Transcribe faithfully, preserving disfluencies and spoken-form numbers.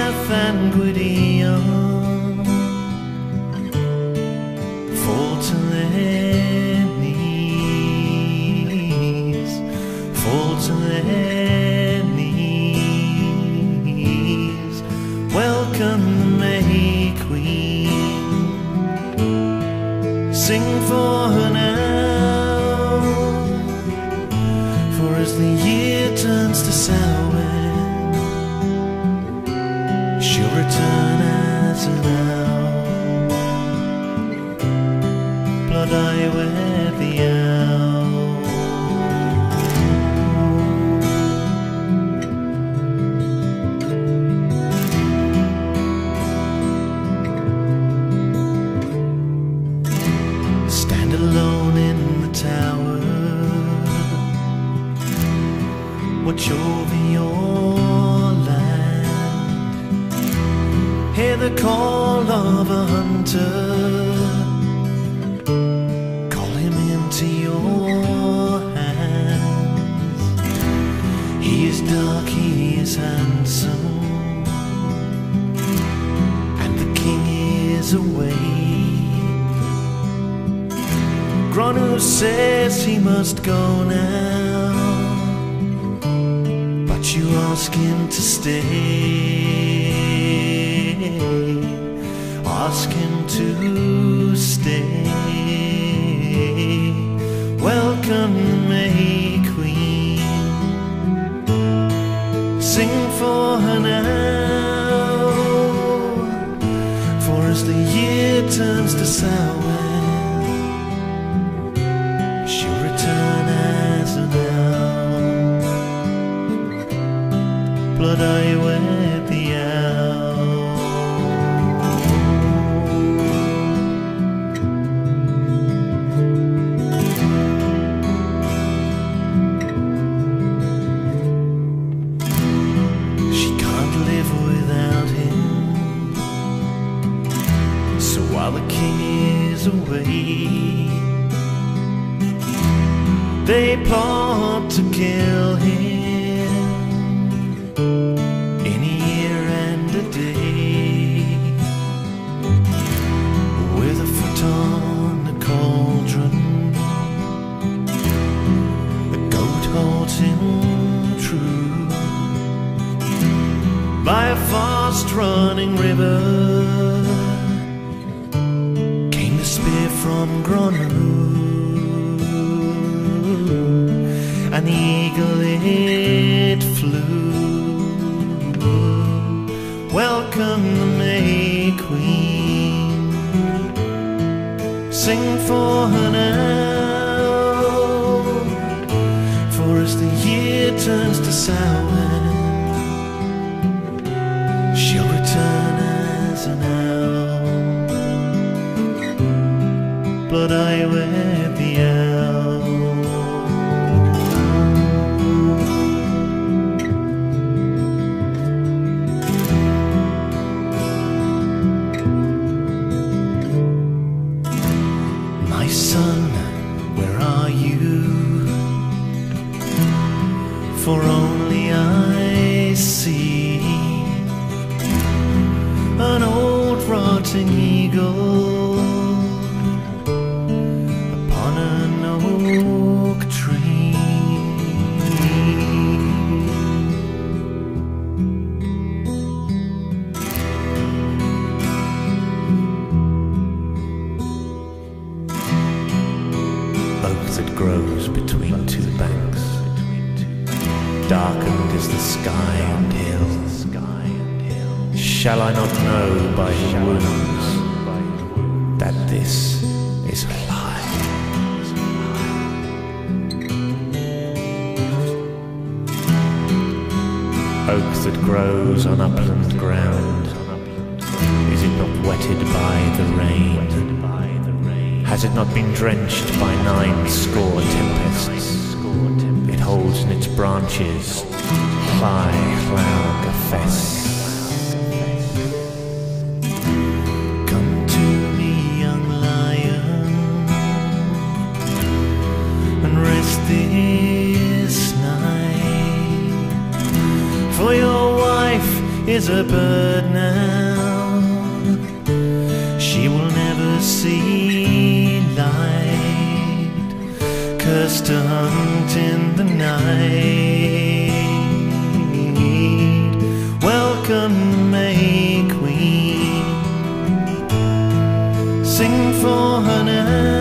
Math and Gwydion fall to their knees, fall to their knees. Welcome the May Queen, sing for her now, for as the year turns to Samhain, she'll return as an owl. Blodeuwedd the owl. Stand alone in the tower, watch over your land, hear the call of a hunter, call him into your hands. He is dark, he is handsome, and the king is away. Granu says he must go now, but you ask him to stay. Ask him to stay. Welcome the May Queen, sing for her now, for as the year turns to Samhain, she'll return as an owl. Blodeuwedd the owl. She can't live without him, so while the king is away, they plot to kill him in a year and a day, with a foot on the cauldron, a goat holds him true. By a fast-running river came the spear from Granu, and the eagle it flew. Welcome the May Queen, sing for her now, for as the year turns to Samhain, she'll return as an owl. Blodeuwedd the owl. My son, where are you? For only I see an old rotting eagle upon an oak tree. Oak that grows between two banks, darkened is the sky and hill. Shall I not know by your wounds that this is a lie? Oak that grows on upland ground, is it not wetted by the rain? Has it not been drenched by nine score tempests? It holds in its branches Lleu Llaw Gyffes. Come to me, young lion, and rest this night, for your wife is a bird to hunt in the night. Welcome, May Queen, sing for her now.